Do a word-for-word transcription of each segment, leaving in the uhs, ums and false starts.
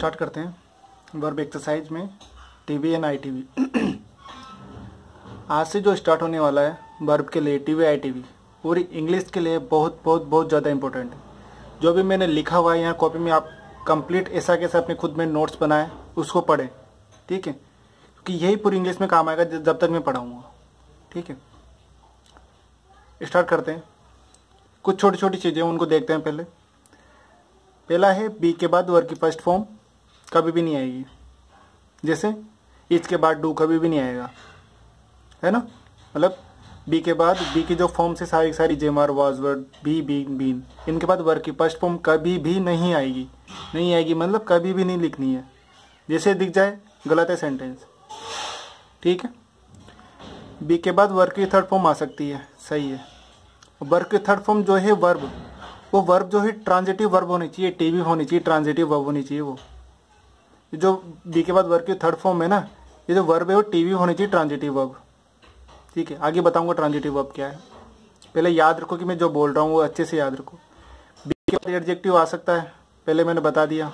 Start करते हैं verb exercise में टीवी एंड आईटीवी। आज से जो स्टार्ट होने वाला है वर्ब के लिए टीवी आईटीवी पूरी इंग्लिश के लिए बहुत बहुत बहुत ज़्यादा इंपॉर्टेंट है। जो भी मैंने लिखा हुआ है यहाँ कॉपी में आप कंप्लीट ऐसा कैसा अपने खुद में नोट्स बनाए उसको पढ़ें, ठीक है, क्योंकि यही पूरी इंग्लिश में काम आएगा जब तक मैं पढ़ाऊँगा, ठीक है। स्टार्ट करते हैं। कुछ छोटी छोटी चीज़ें उनको देखते हैं। पहले पहला है बी के बाद वर्ब की फर्स्ट फॉर्म कभी भी नहीं आएगी, जैसे इज के बाद डू कभी भी नहीं आएगा, है ना। मतलब बी के बाद बी की जो फॉर्म से सारी सारी जेम are was were be been been इनके बाद वर्ब की फर्स्ट फॉर्म कभी भी नहीं आएगी। नहीं आएगी मतलब कभी भी नहीं लिखनी है, जैसे दिख जाए गलत है सेंटेंस, ठीक है। बी के बाद वर्ब की थर्ड फॉर्म आ सकती है, सही है। वर्ब की थर्ड फॉर्म जो है वर्ब, वो वर्ब जो है ट्रांजिटिव वर्ब होनी चाहिए, टीवी होनी चाहिए, ट्रांजिटिव वर्ब होनी चाहिए। वो जो बी के बाद वर्ब की थर्ड फॉर्म है ना, ये जो वर्ब है वो टीवी होनी चाहिए, ट्रांजिटिव वर्ब, ठीक है। आगे बताऊंगा ट्रांजिटिव वर्ब क्या है। पहले याद रखो कि मैं जो बोल रहा हूँ वो अच्छे से याद रखो। बी के बाद एडजेक्टिव आ सकता है, पहले मैंने बता दिया।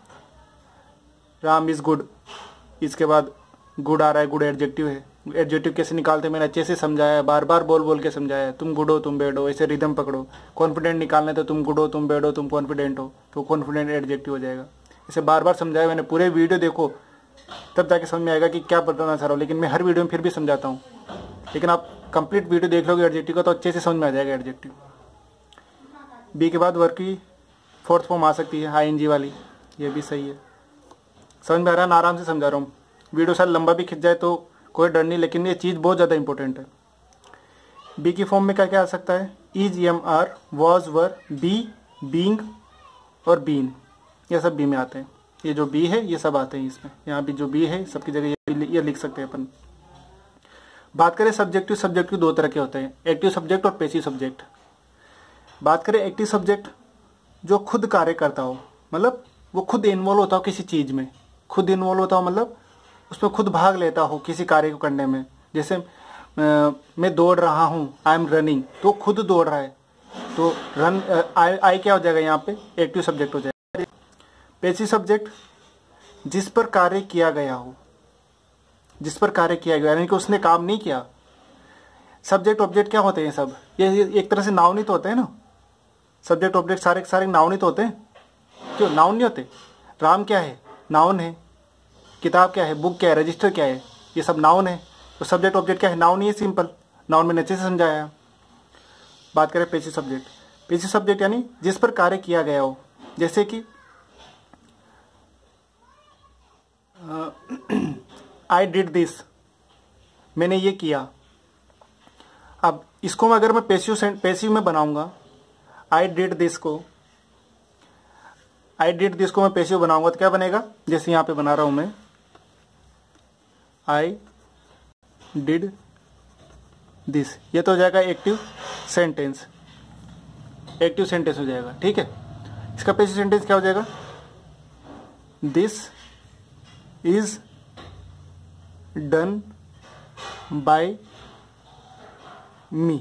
राम इज़ गुड, इसके बाद गुड आ रहा है, गुड एडजेक्टिव है। एडजेक्टिव कैसे निकालते हैं मैंने अच्छे से समझाया है, बार बार बोल बोल के समझाया है। तुम गुड हो, तुम बैड हो, ऐसे रिदम पकड़ो। कॉन्फिडेंट निकालना है तो तुम गुड हो, तुम बैड हो, तुम कॉन्फिडेंट हो, तो कॉन्फिडेंट एडजेक्टिव हो जाएगा। इसे बार बार समझाया मैंने, पूरे वीडियो देखो तब जाके समझ में आएगा कि क्या बताना चाह रहा हूँ। लेकिन मैं हर वीडियो में फिर भी समझाता हूँ, लेकिन आप कंप्लीट वीडियो देख लोगे एडजेक्टिव का तो अच्छे से समझ में आ जाएगा एडजेक्टिव। बी के बाद वर्ब की फोर्थ फॉर्म आ सकती है आईएनजी वाली, ये भी सही है। समझ में आ रहा है ना, आराम से समझा रहा हूँ। वीडियो शायद लंबा भी खिंच जाए तो कोई डर नहीं, लेकिन ये चीज़ बहुत ज़्यादा इंपॉर्टेंट है। बी की फॉर्म में क्या क्या आ सकता है, is, am are, was, were, be, being और बीन, ये सब बी में आते हैं। ये जो बी है ये सब आते हैं इसमें। यहाँ भी जो बी है सबकी जगह ये, ये लिख सकते हैं अपन। बात करें सब्जेक्टिव, सब्जेक्टिव दो तरह के होते हैं, एक्टिव सब्जेक्ट और पैसिव सब्जेक्ट। बात करें एक्टिव सब्जेक्ट, जो खुद कार्य करता हो, मतलब वो खुद इन्वॉल्व होता हो किसी चीज़ में, खुद इन्वॉल्व होता हो मतलब उसमें खुद भाग लेता हो किसी कार्य को करने में। जैसे आ, मैं दौड़ रहा हूँ, आई एम रनिंग, तो खुद दौड़ रहा है, तो रन आई आई क्या हो जाएगा यहाँ पे, एक्टिव सब्जेक्ट हो जाएगा। पैसिव सब्जेक्ट, जिस पर कार्य किया गया हो, जिस पर कार्य किया गया यानी कि उसने काम नहीं किया। सब्जेक्ट ऑब्जेक्ट क्या होते हैं सब, ये, ये एक तरह से नाउन ही तो होते हैं ना। सब्जेक्ट ऑब्जेक्ट सारे सारे नाउन ही तो होते हैं, क्यों नाउन नहीं होते। राम क्या है, नाउन है। किताब क्या है, बुक क्या है, रजिस्टर क्या है, ये सब नाउन है। तो सब्जेक्ट ऑब्जेक्ट क्या है, नाउन ही है, सिंपल। नाउन मैंने अच्छे से समझाया है। बात करें पैसिव सब्जेक्ट, पैसिव सब्जेक्ट यानी जिस पर कार्य किया गया हो, जैसे कि आई डिड दिस, मैंने ये किया। अब इसको मैं अगर मैं पैसिव पैसिव में बनाऊंगा, आई डिड दिस को आई डिड दिस को मैं पैसिव बनाऊंगा तो क्या बनेगा, जैसे यहाँ पे बना रहा हूं मैं, आई डिड दिस, ये तो हो जाएगा एक्टिव सेंटेंस, एक्टिव सेंटेंस हो जाएगा, ठीक है। इसका पैसिव सेंटेंस क्या हो जाएगा, this is done by me.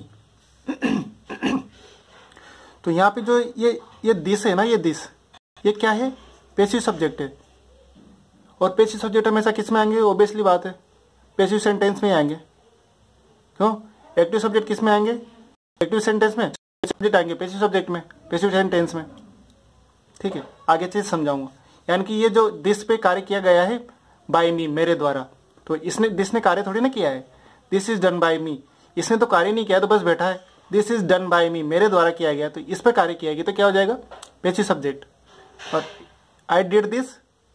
तो यहाँ पे जो ये ये दिस है ना, ये दिस ये क्या है, पैसिव सब्जेक्ट है। और पैसिव सब्जेक्ट हमेशा किस में आएंगे, ओबियसली बात है पैसिव सेंटेंस में आएंगे। क्यों, एक्टिव सब्जेक्ट किस में आएंगे, एक्टिव सेंटेंस में, सब्जेक्ट आएंगे पैसिव सब्जेक्ट में, पैसिव सेंटेंस में, ठीक है। आगे चीज समझाऊंगा। यानी कि ये जो दिस पे कार्य किया गया है बाय मी, मेरे द्वारा, तो इसने दिस ने कार्य थोड़ी ना किया है, this is done by me, इसने तो कार्य नहीं किया, तो बस बैठा है। This is done by me, मेरे द्वारा किया गया, तो इस पर कार्य किया गया, तो क्या हो जाएगा, पैसिव सब्जेक्ट। और आई डिड दिस,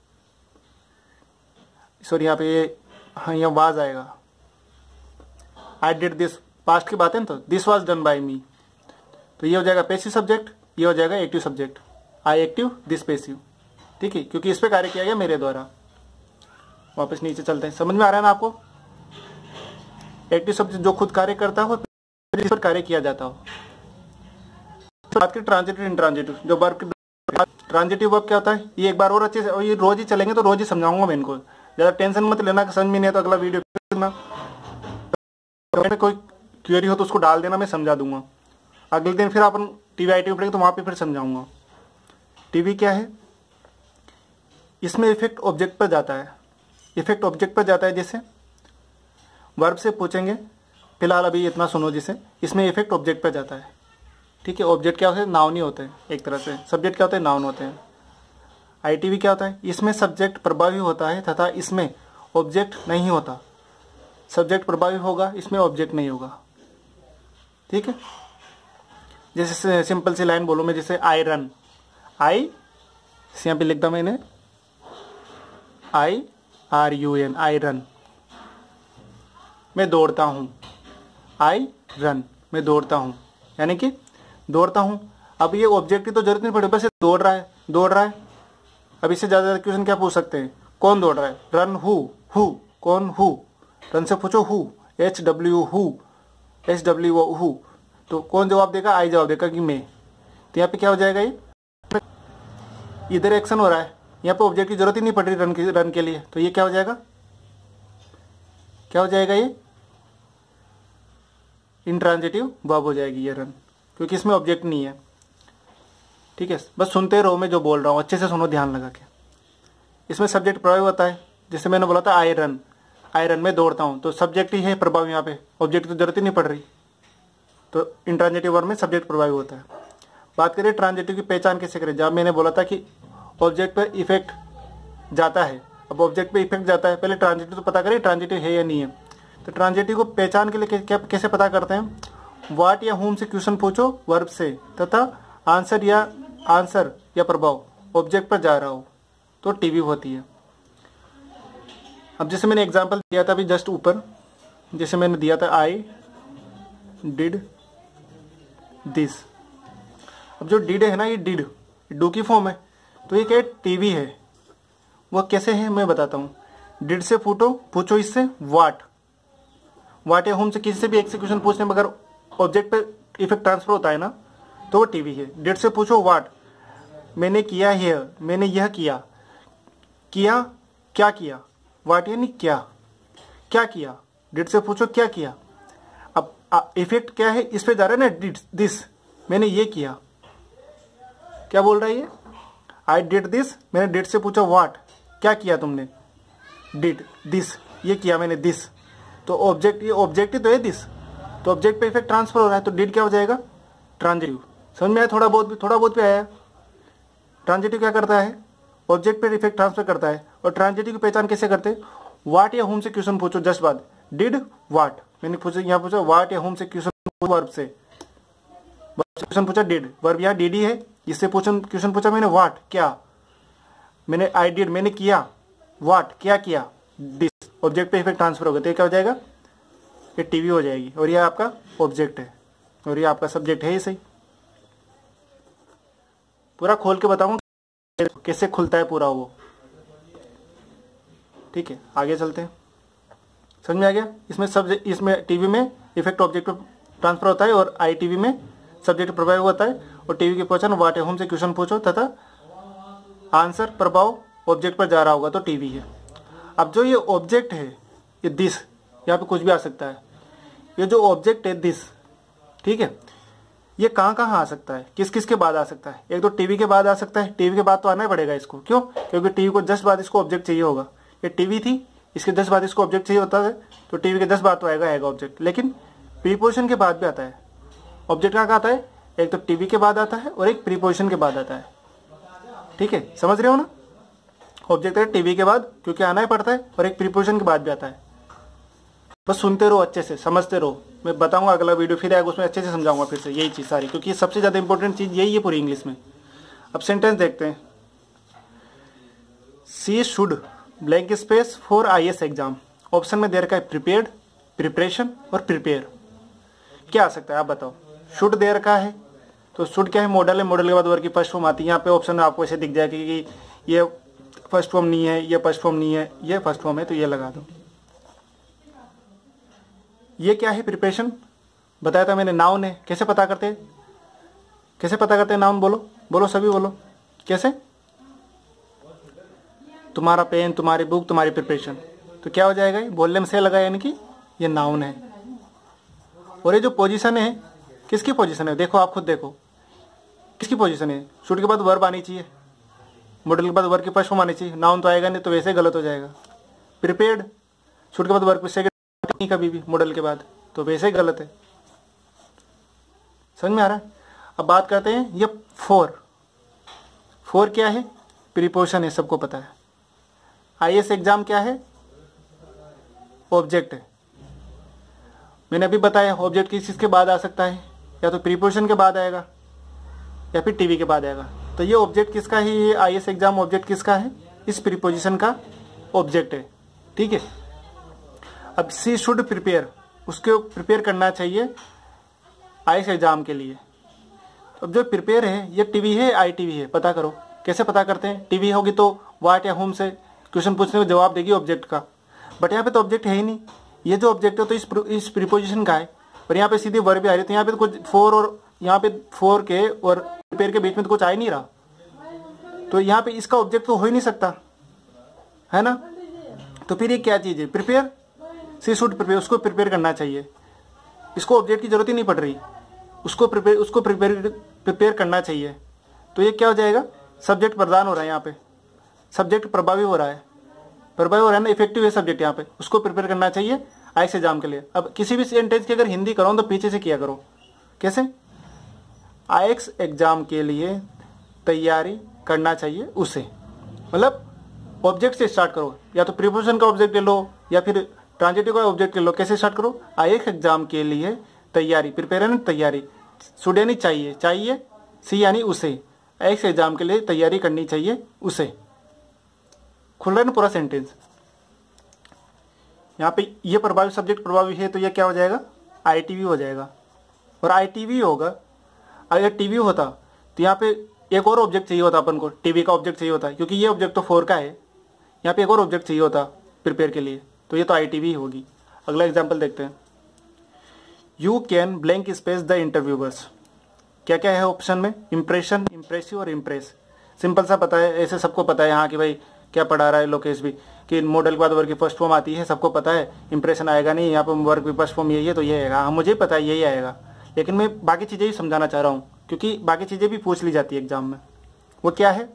सॉरी यहाँ पे हाँ यहाँ वाज आएगा, आई डिड दिस पास्ट की बात है ना, तो this was done by me, तो ये हो जाएगा पैसिव सब्जेक्ट, ये हो जाएगा active subject. I active, this passive, ठीक है, क्योंकि इस पे कार्य किया गया मेरे द्वारा। वापस नीचे चलते हैं, समझ में आ रहा है ना आपको। एक्टिव सब्जेक्ट जो खुद कार्य करता हो, इस पर कार्य किया जाता हो। बात की ट्रांजिटिव इंट्रांजिटिव, जो वर्ब, ट्रांजिटिव वर्ब क्या होता है, ये एक बार और अच्छे से, और ये रोज ही चलेंगे तो रोज ही समझाऊंगा मैं इनको, ज़्यादा टेंशन मत लेना कि समझ में नहीं है तो अगला वीडियो देखना, कोई क्वेरी हो तो उसको डाल देना, मैं समझा दूंगा। अगले दिन फिर अपन टीवी आई टी पढ़ेंगे तो वहाँ पे फिर समझाऊंगा। टीवी क्या है, इसमें इफेक्ट ऑब्जेक्ट पर जाता है, इफेक्ट ऑब्जेक्ट पर जाता है। जैसे वर्ब से पूछेंगे, फिलहाल अभी इतना सुनो, जिसे इसमें इफेक्ट ऑब्जेक्ट पर जाता है। ठीक है, ऑब्जेक्ट क्या होते हैं, नाउन ही होते हैं एक तरह से, सब्जेक्ट क्या होते हैं, नाउन होते हैं। आईटीवी क्या होता है, इसमें सब्जेक्ट प्रभावी होता है तथा इसमें ऑब्जेक्ट नहीं होता। सब्जेक्ट प्रभावी होगा, इसमें ऑब्जेक्ट नहीं होगा। ठीक है, जैसे सिंपल सी लाइन बोलो मैं, जैसे आई रन, आई यहाँ पे लिखता मैंने I R U N, I run, मैं दौड़ता हूँ। आई रन, मैं दौड़ता हूँ, यानी कि दौड़ता हूँ। अब ये ऑब्जेक्ट की तो जरूरत नहीं पड़ी, बस ये दौड़ रहा है, दौड़ रहा है। अब इससे ज़्यादा क्वेश्चन क्या पूछ सकते हैं, कौन दौड़ रहा है, रन हु, हु कौन, हु, रन से पूछो who, H W who, H W O who, तो कौन जवाब देगा, आई जवाब देगा कि मैं। तो यहाँ पे क्या हो जाएगा, ये इधर एक्शन हो रहा है, यहाँ पे ऑब्जेक्ट की जरूरत ही नहीं पड़ रही रन के रन के लिए, तो ये क्या हो जाएगा, क्या हो जाएगा, ये इंट्रांजिटिव वर्ब हो जाएगी ये रन, क्योंकि इसमें ऑब्जेक्ट नहीं है। ठीक है, बस सुनते रहो मैं जो बोल रहा हूँ, अच्छे से सुनो ध्यान लगा के। इसमें सब्जेक्ट प्रभावी होता है, जैसे मैंने बोला था आई रन, आई रन में दौड़ता हूँ, तो सब्जेक्ट ही है प्रभावी, यहाँ पे ऑब्जेक्ट की जरूरत ही नहीं पड़ रही, तो इंट्रांजिटिव वर्ब में सब्जेक्ट प्रभावी होता है। बात करें ट्रांजिटिव की पहचान कैसे करें, जब मैंने बोला था कि ऑब्जेक्ट पर इफेक्ट जाता है। अब ऑब्जेक्ट पे इफेक्ट जाता है, पहले ट्रांजिटिव तो पता करें ट्रांजिटिव है या नहीं है। तो ट्रांजिटिव को पहचान के लिए क्या कैसे पता करते हैं, व्हाट या होम से क्वेश्चन पूछो वर्ब से, तथा आंसर या आंसर या प्रभाव ऑब्जेक्ट पर जा रहा हो तो टीवी होती है। अब जैसे मैंने एग्जांपल दिया था अभी जस्ट ऊपर, जैसे मैंने दिया था आई डिड दिस। अब जो डिड है ना, ये डिड डू की फॉर्म है, तो ये क्या टीवी है। वो कैसे है मैं बताता हूँ। डिड से पूछो पूछो इससे व्हाट, व्हाट या होम से किसी से भी एक से क्वेश्चन पूछने में अगर ऑब्जेक्ट पे इफेक्ट ट्रांसफर होता है ना, तो वो टीवी है। डिड से पूछो व्हाट, मैंने किया है, मैंने यह किया, किया क्या किया, व्हाट यानी क्या, क्या किया। डिड से पूछो क्या किया। अब इफेक्ट क्या है, इस पे जा रहा है ना, डिड दिस, मैंने ये किया। क्या बोल रहा है ये, आई डिड दिस, मैंने डिड से पूछा व्हाट, क्या किया तुमने, डिड दिस, ये किया मैंने दिस, तो ऑब्जेक्ट, ये ऑब्जेक्ट ही तो है दिस, तो ऑब्जेक्ट पे इफेक्ट ट्रांसफर हो रहा है, तो डिड क्या हो जाएगा, ट्रांजिटिव। समझ में आया, थोड़ा बहुत भी थोड़ा बहुत भी आया। ट्रांजिटिव क्या करता है, ऑब्जेक्ट पे इफेक्ट ट्रांसफर करता है। और ट्रांजिटिव की पहचान कैसे करते हैं, व्हाट या होम से क्वेश्चन पूछो जस्ट बाद, डिड व्हाट, मैंने पूछा यहाँ पूछा व्हाट या होम से क्वेश्चन वर्ब से, क्वेश्चन पूछा डिड, वर्ब यहाँ डिड ही है, इससे क्वेश्चन क्वेश्चन पूछा मैंने व्हाट क्या, मैंने आई डिड, मैंने किया, व्हाट क्या किया, दिस, ऑब्जेक्ट पे इफेक्ट ट्रांसफर होगा, तो ये क्या हो जाएगा, ये टीवी हो जाएगी। और ये आपका ऑब्जेक्ट है और ये आपका सब्जेक्ट है। ही सही, पूरा खोल के बताऊंगा कैसे खुलता है पूरा वो। ठीक है, आगे चलते हैं। समझ में आ गया। इसमें सब्जेक्ट, इसमें टीवी में इफेक्ट ऑब्जेक्ट पे ट्रांसफर होता है और आई टीवी में सब्जेक्ट प्रभाव होता है। और टीवी की पहचान व्हाट है होम से क्वेश्चन पूछो तथा आंसर प्रभाव ऑब्जेक्ट पर जा रहा होगा तो टीवी है। अब जो ये ऑब्जेक्ट है, ये दिस, यहाँ पे कुछ भी आ सकता है। ये जो ऑब्जेक्ट है दिस, ठीक है, ये कहाँ कहाँ आ सकता है, किस किस के बाद आ सकता है। एक तो टीवी के बाद आ सकता है, टीवी के बाद तो आना ही पड़ेगा इसको। क्यों, क्योंकि टीवी को जस्ट बाद इसको ऑब्जेक्ट चाहिए होगा। ये टीवी थी, इसके दस बाद इसको ऑब्जेक्ट चाहिए होता है, तो टीवी के दस बाद तो आएगा आएगा ऑब्जेक्ट। लेकिन प्रीपोजिशन के बाद भी आता है ऑब्जेक्ट। कहाँ आता है, एक तो टीवी के बाद आता है और एक प्रीपोजिशन के बाद आता है। ठीक है, समझ रहे हो ना। ऑब्जेक्ट है टीवी के बाद क्योंकि आना ही पड़ता है और एक प्रीपोजिशन के बाद भी आता है। बस सुनते रहो, अच्छे से समझते रहो। मैं बताऊंगा अगला वीडियो फिर आएगा, उसमें अच्छे से समझाऊंगा फिर से यही चीज़ सारी, क्योंकि सबसे ज़्यादा इंपॉर्टेंट चीज़ यही है पूरी इंग्लिश में। अब सेंटेंस देखते हैं। She should blank space for I S exam. Option में दे रखा है प्रिपेयर्ड, प्रिपरेशन और प्रिपेयर। क्या आ सकता है आप बताओ। शुड दे रखा है, तो शुड क्या है, मॉडल है, मॉडल के बाद वर्ब की फर्स्ट फॉर्म आती है। यहाँ पे ऑप्शन में आपको ऐसे दिख जाएगा कि ये फर्स्ट फॉर्म नहीं है, ये फर्स्ट फॉर्म नहीं है, ये फर्स्ट फॉर्म है, तो ये लगा दो। ये क्या है, प्रिपरेशन बताया था मैंने, नाउन है। कैसे पता करते हैं, कैसे पता करते हैं नाउन, बोलो बोलो सभी बोलो कैसे। तुम्हारा पेन, तुम्हारी बुक, तुम्हारी प्रिपरेशन, तो क्या हो जाएगा, ये बोलने में से लगा, यानी कि ये नाउन है। और ये जो पोजीशन है, किसकी पोजीशन है, देखो आप खुद देखो किसकी पोजीशन है। शुड के बाद वर्ब आनी चाहिए, मॉडल के बाद वर्ब की फर्स्ट फॉर्म आनी चाहिए, नाउन तो आएगा नहीं तो वैसे गलत हो जाएगा। प्रिपेयर्ड, शुड के बाद वर्ब की सेकंड नहीं कभी भी मॉडल के बाद, तो वैसे गलत है। समझ में आ रहा है? अब बात करते हैं ये फोर। फोर क्या है? प्रीपोजिशन है, सबको पता है। आईएएस एग्जाम क्या है? ऑब्जेक्ट है। मैंने अभी बताया ऑब्जेक्ट किस चीज़ के बाद आ सकता है, या तो प्रीपोजिशन के बाद आएगा या फिर टीवी के बाद आएगा। तो ये ऑब्जेक्ट किसका है? ये आईएएस एग्जाम ऑब्जेक्ट किसका है? इस प्रीपोजिशन का ऑब्जेक्ट है। ठीक है। अब सी शुड प्रिपेयर, उसको प्रिपेयर करना चाहिए आईएएस एग्जाम के लिए। अब जो प्रिपेयर है ये टीवी है आईटीवी है, पता करो। कैसे पता करते हैं? टीवी होगी तो वाट या होम से क्वेश्चन पूछने में जवाब देगी ऑब्जेक्ट का, बट यहाँ पे तो ऑब्जेक्ट है ही नहीं। ये जो ऑब्जेक्ट है तो इस इस प्रीपोजिशन का है, पर यहाँ पे सीधी वर्ब आ रही है, तो यहाँ पे तो कुछ फोर और यहाँ पे फोर के और प्रिपेयर के बीच में तो कुछ आ ही नहीं रहा, तो यहाँ पे इसका ऑब्जेक्ट तो हो ही नहीं सकता, है ना। तो फिर ये क्या चीज़ है? प्रिपेयर, सी शुड प्रिपेयर, उसको प्रिपेयर करना चाहिए। इसको ऑब्जेक्ट की जरूरत ही नहीं पड़ रही, उसको प्रिपेयर उसको प्रिपेयर प्रिपेयर करना चाहिए। तो ये क्या हो जाएगा? सब्जेक्ट प्रदान हो रहा है, यहाँ पे सब्जेक्ट प्रभावी हो रहा है, प्रभावी हो रहा है ना, इफेक्टिव है सब्जेक्ट यहाँ पे, उसको प्रिपेयर करना चाहिए आईएएस एग्जाम के लिए। अब किसी भी सेंटेंस की अगर हिंदी करो तो पीछे से किया करो। कैसे? आईएएस एग्जाम के लिए तैयारी करना चाहिए उसे, मतलब ऑब्जेक्ट से स्टार्ट करो, या तो प्रीपोजिशन का ऑब्जेक्ट ले लो या फिर ट्रांजिटिव का ऑब्जेक्ट ले लो। कैसे स्टार्ट करो? आईएएस एग्जाम के लिए तैयारी, प्रिपेयर यानी तैयारी, शुड यानी चाहिए, चाहिए, सी यानी उसे, आईएएस एग्जाम के लिए तैयारी करनी चाहिए उसे। खुल रहा है ना पूरा सेंटेंस? यहाँ पे ये प्रभावी सब्जेक्ट प्रभावी है, तो ये क्या हो जाएगा? आईटीवी हो जाएगा। और आईटीवी होगा, अगर टीवी होता तो यहाँ पे एक और ऑब्जेक्ट चाहिए होता अपन को, टीवी का ऑब्जेक्ट चाहिए होता, क्योंकि ये ऑब्जेक्ट तो फोर का है, यहाँ पे एक और ऑब्जेक्ट चाहिए होता प्रिपेयर के लिए, तो ये तो आईटीवी होगी। अगला एग्जाम्पल देखते हैं। You can blank space the interviewers. क्या क्या है ऑप्शन में? इंप्रेशन, इंप्रेसिव और इम्प्रेस। सिंपल सा पता है, ऐसे सबको पता है यहाँ की भाई क्या पढ़ा रहा है लोकेश भी, कि मॉडल के बाद वर्ग की फर्स्ट फॉर्म आती है, सबको पता है। इंप्रेशन आएगा नहीं, यहाँ पर वर्ग की फर्स्ट फॉर्म यही है तो ये आएगा। हाँ मुझे पता है यही आएगा, लेकिन मैं बाकी चीज़ें भी समझाना चाह रहा हूँ, क्योंकि बाकी चीज़ें भी पूछ ली जाती है एग्जाम में। वो क्या है?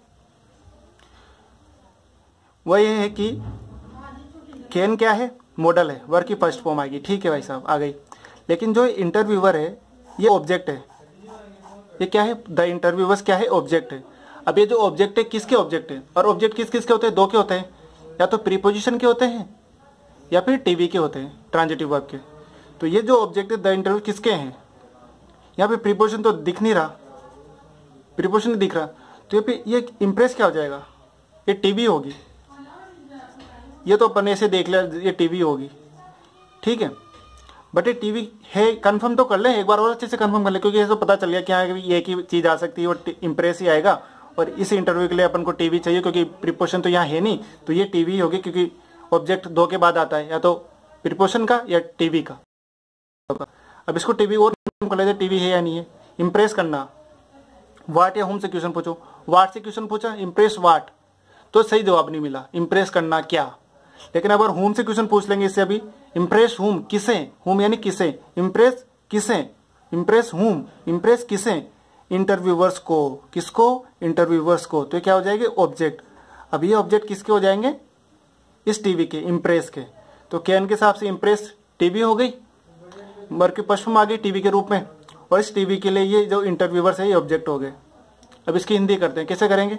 वो ये है कि कैन क्या है? मॉडल है, वर्ग की फर्स्ट फॉर्म आएगी। ठीक है भाई साहब, आ गई। लेकिन जो इंटरव्यूअर है ये ऑब्जेक्ट है। ये क्या है? द इंटरव्यूअर्स क्या है? ऑब्जेक्ट है। अब ये जो ऑब्जेक्ट है किसके ऑब्जेक्ट है? और ऑब्जेक्ट किस किस के होते हैं? दो के होते हैं, या तो प्रीपोजिशन के होते हैं या फिर टीवी के होते हैं, ट्रांजिटिव वर्ब के। तो ये जो ऑब्जेक्ट है द इंटरव्यू किसके हैं? यहाँ पे प्रीपोजिशन तो दिख नहीं रहा, प्रीपोजिशन नहीं दिख रहा, तो ये पे ये इम्प्रेस क्या हो जाएगा? ये टीवी होगी। ये तो अपन ऐसे देख लिया ये टीवी होगी, ठीक है, बट ये टीवी है कंफर्म तो कर ले एक बार और अच्छे से कंफर्म कर ले, क्योंकि ये तो पता चल गया कि हाँ ये की चीज़ आ सकती है और इम्प्रेस ही आएगा। और इस इंटरव्यू के लिए अपन को टीवी चाहिए, क्योंकि प्रीपोजिशन तो यहाँ है नहीं, तो ये टीवी होगी, क्योंकि ऑब्जेक्ट दो के बाद आता है, या तो प्रीपोजिशन का या टीवी का। अब इसको टीवी और कर लेते, टीवी है या नहीं है। इम्प्रेस करना, वाट या होम से क्वेश्चन पूछो, वाट से क्वेश्चन पूछा, इम्प्रेस वाट, तो सही जवाब नहीं मिला। इम्प्रेस करना क्या? लेकिन अगर होम से क्वेश्चन पूछ लेंगे इससे अभी, इम्प्रेस होम, किसे? होम यानी किसे, इम्प्रेस किसे, इम्प्रेस होम, इम्प्रेस किसे? इंटरव्यूवर्स को। किसको? इंटरव्यूवर्स को। तो क्या हो जाएंगे? ऑब्जेक्ट। अब ये ऑब्जेक्ट किसके हो जाएंगे? इस टीवी के, इम्प्रेस के। तो कैन के हिसाब से इम्प्रेस टीवी हो गई, वर्ग की फर्स्ट फॉर्म आ गई टीवी के रूप में, और इस टीवी के लिए ये जो इंटरव्यूवर्स है ये ऑब्जेक्ट हो गए। अब इसकी हिंदी करते हैं, कैसे करेंगे?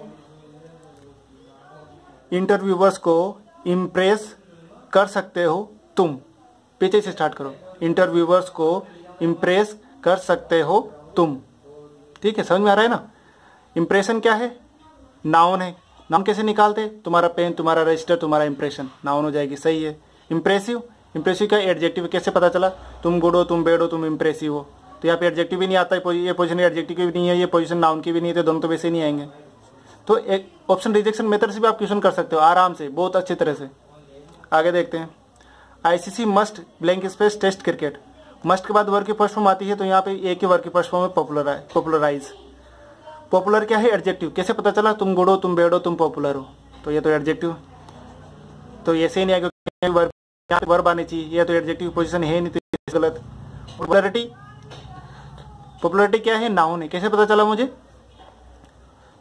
इंटरव्यूवर्स को इम्प्रेस कर सकते हो तुम। पीछे से स्टार्ट करो। इंटरव्यूवर्स को इम्प्रेस कर सकते हो तुम। ठीक है, समझ में आ रहा है ना? इंप्रेशन क्या है? नाउन है। नाउन कैसे निकालते? तुम्हारा पेन, तुम्हारा रजिस्टर, तुम्हारा इंप्रेशन, नाउन हो जाएगी। सही है। इंप्रेसिव, इंप्रेसिव का एडजेक्टिव कैसे पता चला? तुम गुड हो, तुम बेड हो, तुम इंप्रेसिव हो। तो यहाँ पे एडजेक्टिव भी नहीं आता है, ये पोजीशन एडजेक्टिव की भी नहीं है, ये पोजीशन नाउन की भी नहीं है, तो दोनों तो वैसे नहीं आएंगे। तो एक ऑप्शन रिजेक्शन मेथड से भी आप क्वेश्चन कर सकते हो आराम से, बहुत अच्छी तरह से। आगे देखते हैं। ICC must blank space test cricket. Must के बाद वर्ग की फर्स्ट फॉर्म आती है, तो यहाँ पे एक ही वर्ग की फर्स्ट फॉर्म है पॉपुलर, पॉपुलराइज। पॉपुलर क्या है? एडजेक्टिव। कैसे पता चला? तुम गुड हो, तुम बेड हो, तुम पॉपुलर हो, तो ये तो एडजेक्टिव, तो ऐसे ही नहीं आएगा, वर्ब यहाँ पे वर्ब आनी चाहिए, ये तो एडजेक्टिव पोजीशन है नहीं, तो गलत। पॉपुलरिटी, पॉपुलरिटी क्या है? नाउन है। कैसे पता चला मुझे?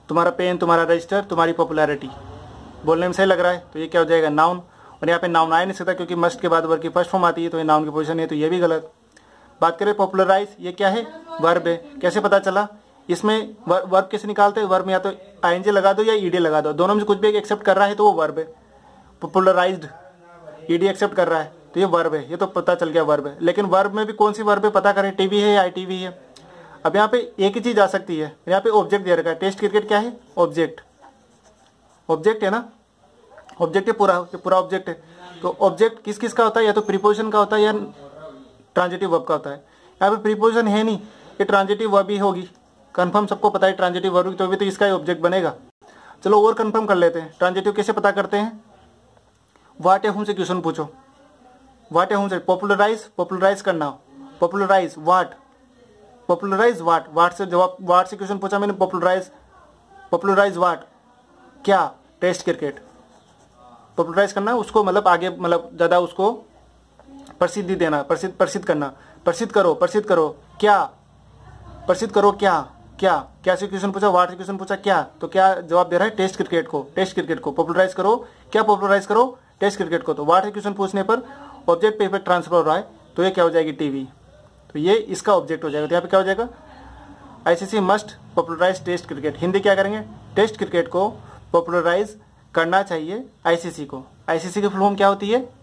तुम्हारा पेन, तुम्हारा रजिस्टर, तुम्हारी पॉपुलैरिटी। बोलने में सही लग रहा है, तो ये क्या हो जाएगा, नाउन। और यहाँ पे नाउन आ नहीं सकता क्योंकि मस्ट के बाद वर्ब की फर्स्ट फॉर्म आती है, तो ये नाउन की पोजीशन है, तो ये भी गलत। बात करें पॉपुलराइज, ये क्या है, वर्ब है। कैसे पता चला, इसमें वर्ब कैसे निकालते हैं, वर्ब में या तो आईएनजी लगा दो या ईडी लगा दो, दोनों में से कुछ भी एक्सेप्ट कर रहा है तो वो वर्ब है। पॉपुलराइज्ड ईडी एक्सेप्ट कर रहा है तो ये वर्ब है, ये तो पता चल गया वर्ब है। लेकिन वर्ब में भी कौन सी वर्ब है पता करें, टीवी है या आईटीवी है। अब यहाँ पे एक ही चीज आ सकती है, यहाँ पे ऑब्जेक्ट दे रखा है, टेस्ट क्रिकेट क्या है, ऑब्जेक्ट। ऑब्जेक्ट है ना, ऑब्जेक्ट है, पूरा पूरा ऑब्जेक्ट है। तो ऑब्जेक्ट किस किस का होता है, या तो प्रीपोजिशन का होता है या ट्रांजिटिव वर्ब का होता है। यहाँ पे प्रीपोजिशन है नहीं, ये ट्रांजिटिव वर्ब ही होगी, कंफर्म सबको पता है ट्रांजिटिव वर्ब, तो भी तो इसका ही ऑब्जेक्ट बनेगा। चलो और कंफर्म कर लेते हैं, ट्रांजिटिव कैसे पता करते हैं, वाट या हुम से क्वेश्चन पूछो, वाट या हुम से। पॉपुलराइज, पॉपुलराइज करना, popularise what, popularise what, what से जवाब, वाट से क्वेश्चन पूछा मैंने, पॉपुलराइज, पॉपुलराइज वाट, क्या, टेस्ट क्रिकेट। पॉपुलराइज करना उसको, मतलब आगे, मतलब ज्यादा उसको प्रसिद्धि देना, प्रसिद्ध प्रसिद्ध करना, प्रसिद्ध करो, प्रसिद्ध करो क्या, प्रसिद्ध करो क्या, क्या, क्या से क्वेश्चन पूछा, वाट से क्वेश्चन पूछा क्या, तो क्या जवाब दे रहा है, टेस्ट क्रिकेट को, टेस्ट क्रिकेट को पॉपुलराइज करो, क्या पॉपुलराइज करो, टेस्ट क्रिकेट को। तो वाट से क्वेश्चन पूछने पर ऑब्जेक्ट पे इफेक्ट ट्रांसफर हो रहा है, तो ये क्या हो जाएगी, टीवी, तो ये इसका ऑब्जेक्ट हो जाएगा। तो यहाँ पे क्या हो जाएगा, ICC must popularise test cricket. Hindi क्या करेंगे, टेस्ट क्रिकेट को पॉपुलराइज करना चाहिए आईसीसी को। आईसीसी की फुल फॉर्म क्या होती है,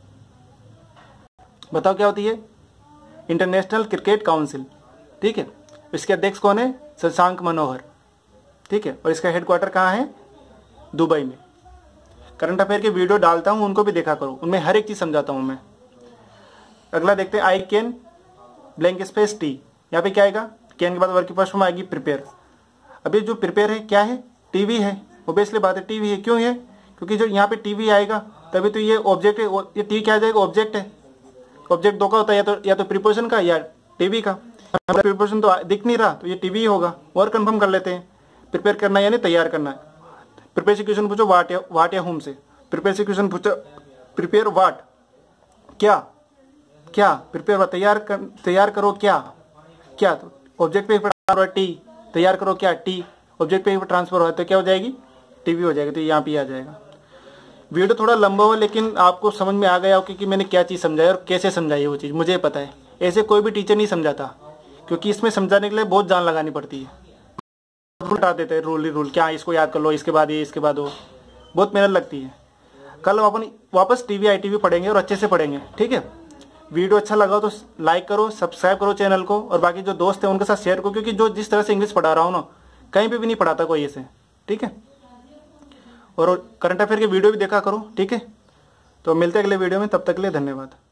बताओ क्या होती है, इंटरनेशनल क्रिकेट काउंसिल, ठीक है। इसके अध्यक्ष कौन है, शशांक मनोहर, ठीक है। और इसका हेडक्वार्टर कहाँ है, दुबई में। करंट अफेयर के वीडियो डालता हूँ, उनको भी देखा करो, उनमें हर एक चीज समझाता हूँ मैं। अगला देखते हैं, आई कैन ब्लैंक स्पेस टी। यहाँ पे क्या आएगा, कैन के बाद वर्ब की फर्स्ट फॉर्म आएगी प्रिपेयर। अभी जो प्रिपेयर है क्या है, टीवी है, ओबियसली बात है टीवी है। क्यों है, क्योंकि जो यहाँ पे टीवी आएगा तभी तो ये ऑब्जेक्ट है, ये टी क्या आ जाएगा, ऑब्जेक्ट है। ऑब्जेक्ट दो का होता है, या तो या तो प्रीपोजिशन का या टीवी का। प्रीपोजिशन तो दिख नहीं रहा, तो ये टीवी ही होगा। और कंफर्म कर लेते हैं, प्रिपेयर करना यानी तैयार करना है। प्रिपेयर से क्वेश्चन पूछो, वाट या वाट या होम से। प्रिपेयर से क्वेश्चन पूछो, प्रिपेयर वाट, क्या, क्या, प्रिपेयर तैयार कर, तैयार करो क्या, क्या, तो ऑब्जेक्ट पे ट्रांसफर टी, तैयार करो क्या, टी, ऑब्जेक्ट पे ट्रांसफर हो तो क्या हो जाएगी, टीवी हो जाएगी। तो यहाँ पे आ जाएगा। वीडियो थोड़ा लंबा हो, लेकिन आपको समझ में आ गया हो कि मैंने क्या चीज़ समझाई और कैसे समझाई है वो चीज़, मुझे पता है। ऐसे कोई भी टीचर नहीं समझाता, क्योंकि इसमें समझाने के लिए बहुत जान लगानी पड़ती है। उल्टा देते हैं रूल ही रूल, क्या इसको याद कर लो, इसके बाद ये, इसके बाद वो, बहुत मेहनत लगती है। कल हम अपन वापस टीवी आई टीवी पढ़ेंगे और अच्छे से पढ़ेंगे, ठीक है। वीडियो अच्छा लगा तो लाइक करो, सब्सक्राइब करो चैनल को, और बाकी जो दोस्त हैं उनके साथ शेयर करो, क्योंकि जो जिस तरह से इंग्लिश पढ़ा रहा हूँ ना, कहीं पे भी नहीं पढ़ाता कोई ऐसे, ठीक है। और करंट अफेयर के वीडियो भी देखा करो, ठीक है। तो मिलते हैं अगले वीडियो में, तब तक के लिए धन्यवाद।